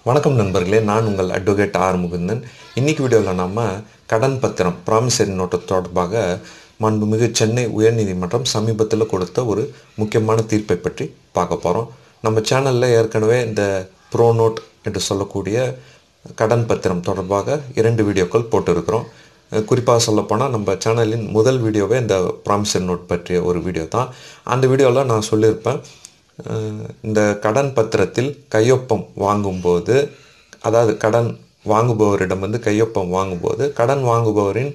வணக்கம் நண்பர்களே, நான் உங்கள் அட்வொகேட் ஆர் முகுந்தன். இன்னைக்கு வீடியோவில் நம்ம கடன் பத்திரம் ப்ராமிசரி நோட்டு தொடர்பாக மாண்புமிகு சென்னை உயர்நீதிமன்றம் சமீபத்தில் கொடுத்த ஒரு முக்கியமான தீர்ப்பை பற்றி பார்க்க போகிறோம். நம்ம சேனலில் ஏற்கனவே இந்த ப்ரோனோட் என்று சொல்லக்கூடிய கடன் பத்திரம் தொடர்பாக 2 வீடியோக்கள் போட்டிருக்கிறோம். குறிப்பாக சொல்லப்போனால் நம்ம சேனலின் முதல் வீடியோவே இந்த ப்ராமிசரி நோட் பற்றிய ஒரு வீடியோ தான். அந்த வீடியோவில் நான் சொல்லியிருப்பேன், இந்த கடன் பத்திரத்தில் கையொப்பம் வாங்கும்போது, அதாவது கடன் வாங்குபவரிடம் கையொப்பம் வாங்கும்போது கடன் வாங்குபவரின்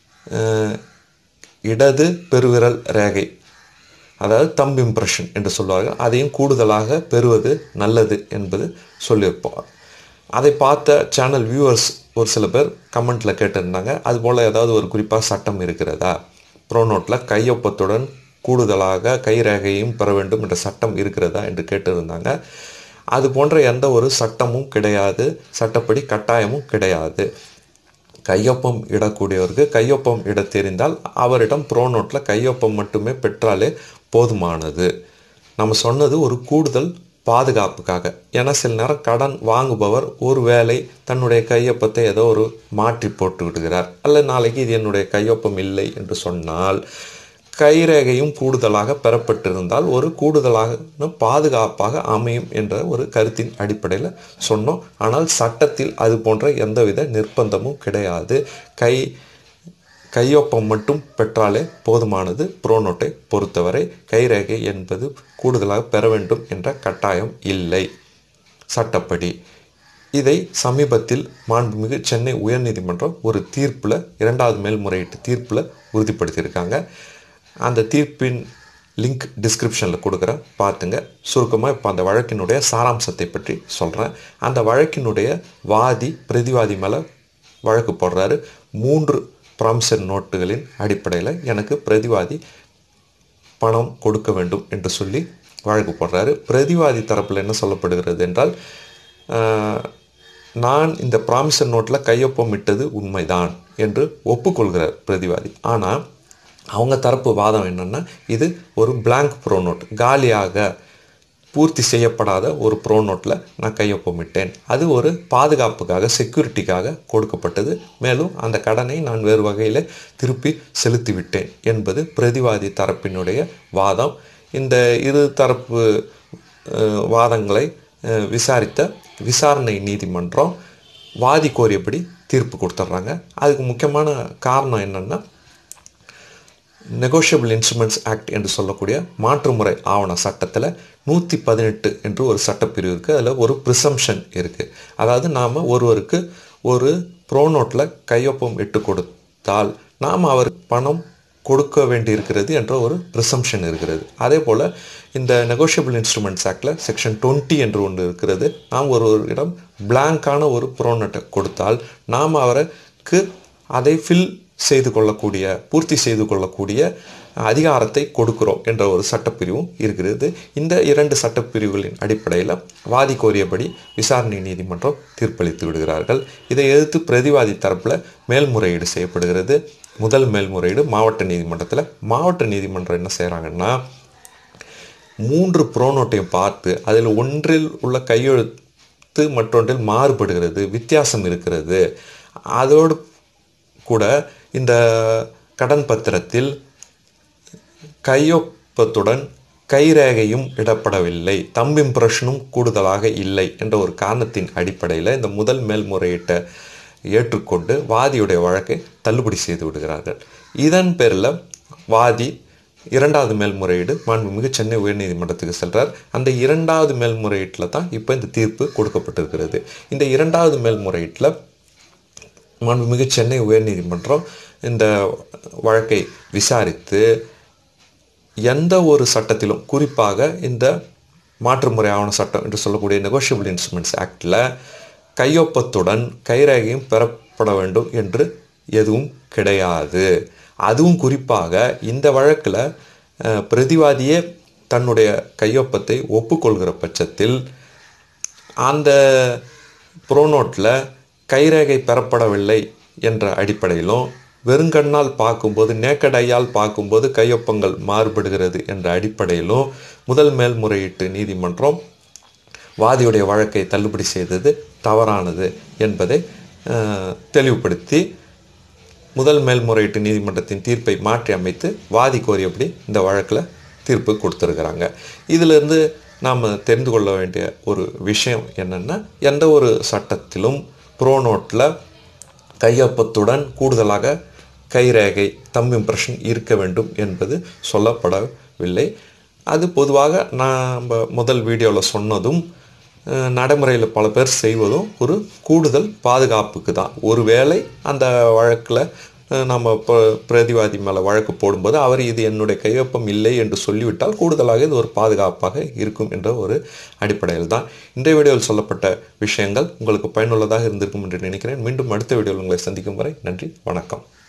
இடது பெருவிரல் ரேகை, அதாவது தம்ப் இம்ப்ரெஷன் என்று சொல்வார்கள், அதையும் கூடுதலாக பெறுவது நல்லது என்பது சொல்லியிருப்போம். அதை பார்த்த சேனல் வியூவர்ஸ் ஒரு சில பேர் கமெண்ட்டில் கேட்டிருந்தாங்க, அதுபோல் ஏதாவது ஒரு குறிப்பாக சட்டம் இருக்கிறதா, ப்ரோனோட்டில் கையொப்பத்துடன் கூடுதலாக கைரேகையும் பெற வேண்டும் என்ற சட்டம் இருக்கிறதா என்று கேட்டிருந்தாங்க. அது போன்ற எந்த ஒரு சட்டமும் கிடையாது, சட்டப்படி கட்டாயமும் கிடையாது. கையொப்பம் இடக்கூடியவருக்கு கையொப்பம் இட தெரிந்தால் அவரிடம் ப்ரோனோட்டில் கையொப்பம் மட்டுமே பெற்றாலே போதுமானது. நம்ம சொன்னது ஒரு கூடுதல் பாதுகாப்புக்காக. ஏன்னா சில நேரம் கடன் வாங்குபவர் ஒரு வேளை தன்னுடைய கையொப்பத்தை ஏதோ ஒரு மாற்றி போட்டு விடுகிறார், அல்ல நாளைக்கு இது என்னுடைய கையொப்பம் இல்லை என்று சொன்னால் கைரேகையும் கூடுதலாக பெறப்பட்டிருந்தால் ஒரு கூடுதலாக பாதுகாப்பாக அமையும் என்ற ஒரு கருத்தின் அடிப்படையில் சொன்னோம். ஆனால் சட்டத்தில் அது போன்ற எந்தவித நிர்பந்தமும் கிடையாது. கையொப்பம் மட்டும் பெற்றாலே போதுமானது. ப்ரோனோட்டை பொறுத்தவரை கைரேகை என்பது கூடுதலாக பெற வேண்டும் என்ற கட்டாயம் இல்லை சட்டப்படி. இதை சமீபத்தில் மாண்புமிகு சென்னை உயர்நீதிமன்றம் ஒரு தீர்ப்பில், 2வது மேல்முறையீட்டு தீர்ப்பில் உறுதிப்படுத்தியிருக்காங்க. அந்த தீர்ப்பின் லிங்க் டிஸ்கிரிப்ஷனில் கொடுக்குறேன், பார்த்துங்க. சுருக்கமாக இப்போ அந்த வழக்கினுடைய சாராம்சத்தை பற்றி சொல்கிறேன். அந்த வழக்கினுடைய வாதி பிரதிவாதி மேலே வழக்கு போடுறாரு. 3 ப்ராமிசரி நோட்டுகளின் அடிப்படையில் எனக்கு பிரதிவாதி பணம் கொடுக்க வேண்டும் என்று சொல்லி வழக்கு போடுறாரு. பிரதிவாதி தரப்பில் என்ன சொல்லப்படுகிறது என்றால், நான் இந்த ப்ராமிசரி நோட்டில் கையொப்பம் இட்டது உண்மைதான் என்று ஒப்புக்கொள்கிறார் பிரதிவாதி. ஆனால் அவங்க தரப்பு வாதம் என்னென்னா, இது ஒரு பிளாங்க் ப்ரோனோட், காலியாக பூர்த்தி செய்யப்படாத ஒரு ப்ரோனோட்டில் நான் கையொப்பமிட்டேன், அது ஒரு பாதுகாப்புக்காக, செக்யூரிட்டிக்காக கொடுக்கப்பட்டது, மேலும் அந்த கடனை நான் வேறு வகையில் திருப்பி செலுத்திவிட்டேன் என்பது பிரதிவாதி தரப்பினுடைய வாதம். இந்த இரு தரப்பு வாதங்களை விசாரித்த விசாரணை நீதிமன்றம் வாதி கோரியபடி தீர்ப்பு கொடுத்துட்றாங்க. அதுக்கு முக்கியமான காரணம் என்னென்னா, நெகோஷியபிள் இன்ஸ்ட்ருமெண்ட்ஸ் ஆக்ட் என்று சொல்லக்கூடிய மாற்றுமுறை ஆவண சட்டத்தில் 118 என்று ஒரு சட்டப்பிரிவு இருக்குது. அதில் ஒரு ப்ரிசம்ஷன் இருக்குது. அதாவது நாம் ஒருவருக்கு ஒரு ப்ரோனோட்டில் கையொப்பம் இட்டு கொடுத்தால் நாம் அவருக்கு பணம் கொடுக்க வேண்டியிருக்கிறது என்ற ஒரு ப்ரிசம்ஷன் இருக்கிறது. அதே போல் இந்த நெகோஷியபிள் இன்ஸ்ட்ருமெண்ட்ஸ் ஆக்டில் செக்ஷன் 20 என்று ஒன்று இருக்கிறது. நாம் ஒருவரிடம் பிளாங்கான ஒரு ப்ரோனோட்டை கொடுத்தால் நாம் அவருக்கு அதை பூர்த்தி செய்து கொள்ளக்கூடிய அதிகாரத்தை கொடுக்கிறோம் என்ற ஒரு சட்டப்பிரிவும் இருக்கிறது. இந்த 2 சட்டப்பிரிவுகளின் அடிப்படையில் வாதி கோரியபடி விசாரணை நீதிமன்றம் தீர்ப்பளித்து விடுகிறார்கள். இதை எதிர்த்து பிரதிவாதி தரப்பில் மேல்முறையீடு செய்யப்படுகிறது. முதல் மேல்முறையீடு மாவட்ட நீதிமன்றத்தில். மாவட்ட நீதிமன்றம் என்ன செய்கிறாங்கன்னா, 3 ப்ரோனோட்டையும் பார்த்து அதில் ஒன்றில் உள்ள கையெழுத்து மற்றொன்றில் மாறுபடுகிறது, வித்தியாசம் இருக்கிறது, அதோடு கூட இந்த கடன் பத்திரத்தில் கையொப்பத்துடன் கைரேகையும் இடப்படவில்லை, தம்ப் இம்ப்ரெஷனும் கூடுதலாக இல்லை என்ற ஒரு காரணத்தின் அடிப்படையில் இந்த முதல் மேல்முறையீட்டை ஏற்றுக்கொண்டு வாதியுடைய வழக்கை தள்ளுபடி செய்து விடுகிறார்கள். இதன் பேரில் வாதி 2வது மேல்முறையீடு மாண்புமிகு சென்னை உயர்நீதிமன்றத்துக்கு செல்கிறார். அந்த 2வது மேல்முறையீட்டில் தான் இப்போ இந்த தீர்ப்பு கொடுக்கப்பட்டிருக்கிறது. இந்த 2வது மேல்முறையீட்டில் மாண்புமிகு சென்னை உயர்நீதிமன்றம் இந்த வழக்கை விசாரித்து எந்த ஒரு சட்டத்திலும், குறிப்பாக இந்த மாற்றுமுறை ஆவண சட்டம் என்று சொல்லக்கூடிய நெகோஷியபிள் இன்ஸ்ட்ருமெண்ட்ஸ் ஆக்டில் கையொப்பத்துடன் கைரேகையும் பெறப்பட வேண்டும் என்று எதுவும் கிடையாது. அதுவும் குறிப்பாக இந்த வழக்கில் பிரதிவாதியே தன்னுடைய கையொப்பத்தை ஒப்புக்கொள்கிற பட்சத்தில் அந்த ப்ரோனோட்டில் கைரேகை பெறப்படவில்லை என்ற அடிப்படையிலும், வெறுங்கண்ணால் பார்க்கும்போது, நேக்கட் ஐயால் பார்க்கும்போது கையொப்பங்கள் மாறுபடுகிறது என்ற அடிப்படையிலும் முதல் மேல்முறையீட்டு நீதிமன்றம் வாதியுடைய வழக்கை தள்ளுபடி செய்தது தவறானது என்பதை தெளிவுபடுத்தி முதல் மேல்முறையீட்டு நீதிமன்றத்தின் தீர்ப்பை மாற்றி அமைத்து வாதி கோரியபடி இந்த வழக்கில் தீர்ப்பு கொடுத்துருக்குறாங்க. இதிலிருந்து நாம் தெரிந்து கொள்ள வேண்டிய ஒரு விஷயம் என்னென்னா, எந்த ஒரு சட்டத்திலும் ப்ரோனோட்டில் கையொப்பத்துடன் கூடுதலாக கைரேகை தம் இம்ப்ரெஷன் இருக்க வேண்டும் என்பது சொல்லப்படவில்லை. அது பொதுவாக நாம் முதல் வீடியோவில் சொன்னதும் நடைமுறையில் பல பேர் செய்வதும் ஒரு கூடுதல் பாதுகாப்புக்கு தான். ஒருவேளை அந்த வழக்கில் நம்ம பிரதிவாதி மேலே வழக்கு போடும்போது அவர் இது என்னுடைய கையொப்பம் இல்லை என்று சொல்லிவிட்டால் கூடுதலாக இது ஒரு பாதுகாப்பாக இருக்கும் என்ற ஒரு அடிப்படையில் தான் இன்றைய வீடியோவில் சொல்லப்பட்ட விஷயங்கள் உங்களுக்கு பயனுள்ளதாக இருந்திருக்கும் என்று நினைக்கிறேன். மீண்டும் அடுத்த வீடியோவில் உங்களை சந்திக்கும் வரை நன்றி, வணக்கம்.